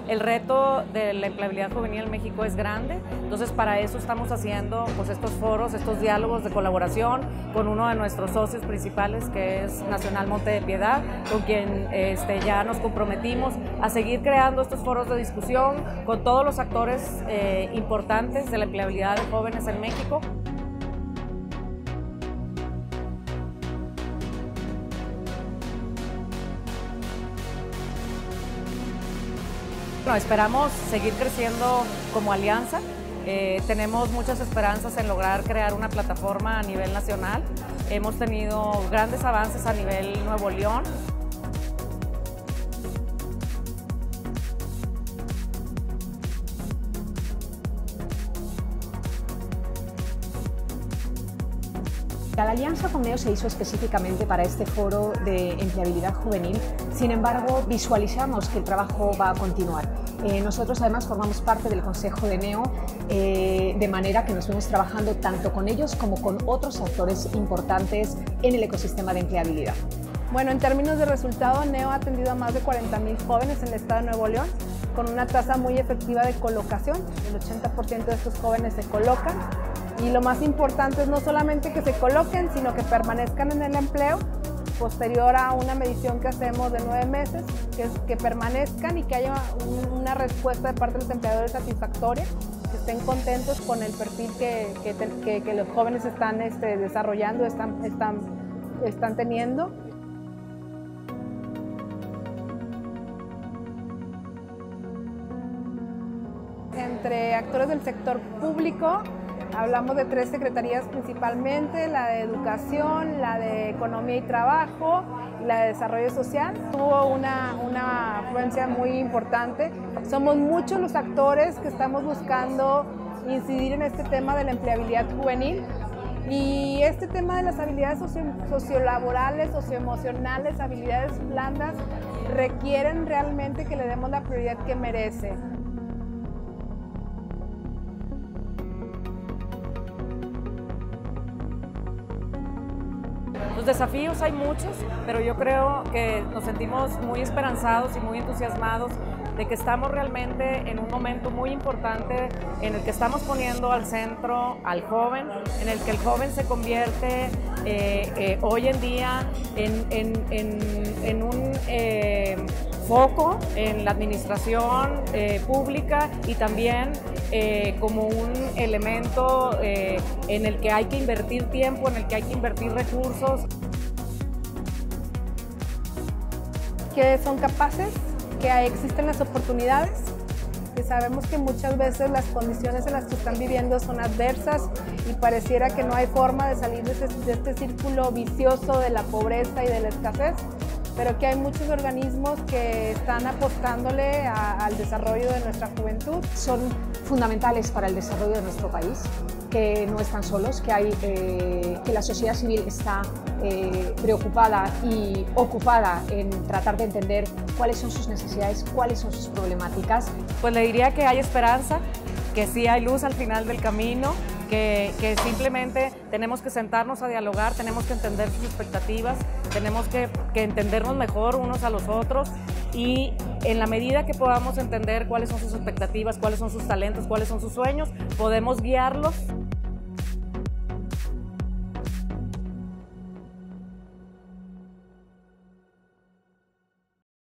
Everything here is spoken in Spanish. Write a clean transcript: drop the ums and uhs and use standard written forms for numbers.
El reto de la empleabilidad juvenil en México es grande, entonces para eso estamos haciendo pues, estos foros, estos diálogos de colaboración con uno de nuestros socios principales, que es Nacional Monte de Piedad, con quien ya nos comprometimos a seguir creando estos foros de discusión con todos los actores importantes de la empleabilidad de jóvenes en México. Bueno, esperamos seguir creciendo como alianza. Tenemos muchas esperanzas en lograr crear una plataforma a nivel nacional. Hemos tenido grandes avances a nivel Nuevo León. La alianza con NEO se hizo específicamente para este foro de empleabilidad juvenil, sin embargo visualizamos que el trabajo va a continuar. Nosotros además formamos parte del Consejo de NEO, de manera que nos vemos trabajando tanto con ellos como con otros actores importantes en el ecosistema de empleabilidad. Bueno, en términos de resultado, NEO ha atendido a más de 40,000 jóvenes en el estado de Nuevo León, con una tasa muy efectiva de colocación. El 80% de estos jóvenes se colocan. Y lo más importante es no solamente que se coloquen, sino que permanezcan en el empleo, posterior a una medición que hacemos de 9 meses, que permanezcan y que haya una respuesta de parte de los empleadores satisfactoria, que estén contentos con el perfil que los jóvenes están desarrollando, están teniendo. Entre actores del sector público, hablamos de 3 secretarías principalmente: la de Educación, la de Economía y Trabajo y la de Desarrollo Social. Tuvo una afluencia muy importante. Somos muchos los actores que estamos buscando incidir en este tema de la empleabilidad juvenil. Y este tema de las habilidades sociolaborales, socioemocionales, habilidades blandas, requieren realmente que le demos la prioridad que merece. Los desafíos hay muchos, pero yo creo que nos sentimos muy esperanzados y muy entusiasmados de que estamos realmente en un momento muy importante en el que estamos poniendo al centro al joven, en el que el joven se convierte hoy en día en un foco en la administración pública y también como un elemento en el que hay que invertir tiempo, en el que hay que invertir recursos. Que son capaces, que existen las oportunidades, que sabemos que muchas veces las condiciones en las que están viviendo son adversas y pareciera que no hay forma de salir de este círculo vicioso de la pobreza y de la escasez, pero que hay muchos organismos que están apostándole al desarrollo de nuestra juventud. Son fundamentales para el desarrollo de nuestro país, que no están solos, que la sociedad civil está preocupada y ocupada en tratar de entender cuáles son sus necesidades, cuáles son sus problemáticas. Pues le diría que hay esperanza, que sí hay luz al final del camino, que simplemente tenemos que sentarnos a dialogar, tenemos que entender sus expectativas, tenemos que entendernos mejor unos a los otros y en la medida que podamos entender cuáles son sus expectativas, cuáles son sus talentos, cuáles son sus sueños, podemos guiarlos